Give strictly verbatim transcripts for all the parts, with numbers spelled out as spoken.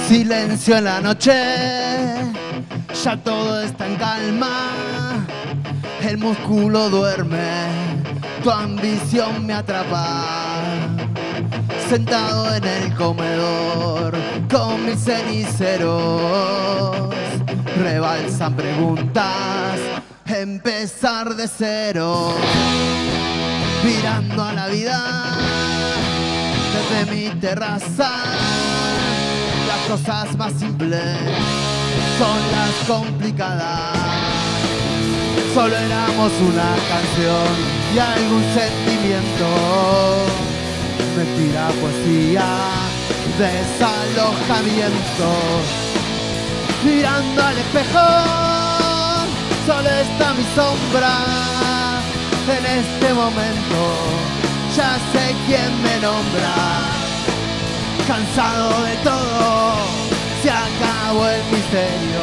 Silencio en la noche, ya todo está en calma. El músculo duerme, tu ambición me atrapa. Sentado en el comedor con mis ceniceros, rebalsan preguntas, empezar de cero. Mirando a la vida desde mi terraza, las cosas más simples son las complicadas. Solo éramos una canción y algún sentimiento. Mentira, poesía, desalojamiento. Mirando al espejo, solo está mi sombra. En este momento ya sé quién me nombra. Cansado de todo, se acabó el misterio.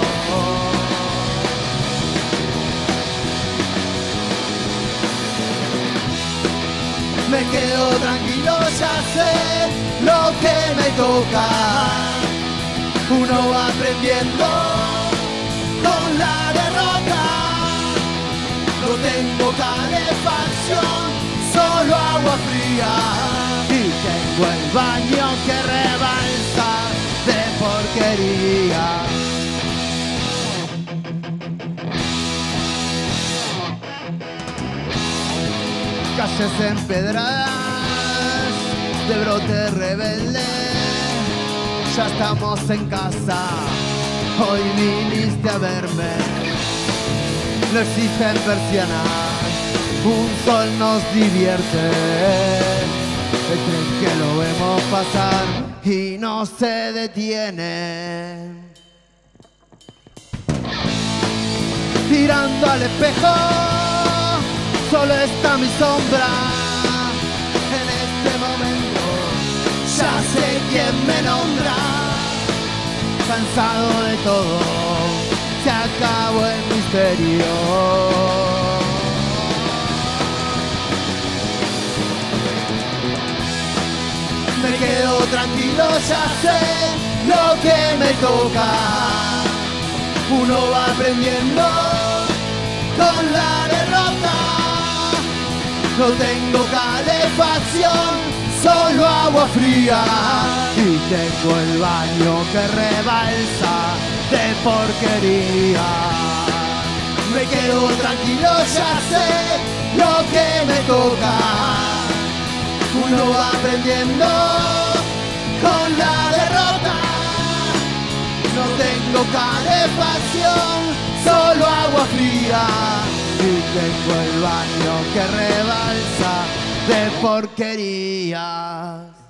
Me quedo tranquilo, ya sé lo que me toca. Uno va aprendiendo con la derrota. No tengo calefacción, solo agua fría. Y tengo el baño que rebalsa de porquería. Calles empedradas de brote rebelde. Ya estamos en casa, hoy viniste a verme. No existen persianas, un sol nos divierte. El tren que lo vemos pasar y no se detiene. Mirando al espejo, solo está mi sombra. En este momento ya sé quién me nombra. Cansado de todo, se acabó el misterio. Me quedo tranquilo, ya sé lo que me toca. Uno va aprendiendo con la derrota. No tengo calefacción, solo agua fría. Y tengo el baño que rebalsa de porquería. Me quedo tranquilo, ya sé lo que me toca. Uno va aprendiendo con la derrota. No tengo calefacción, solo agua fría. Y tengo el baño que rebalsa de porquerías.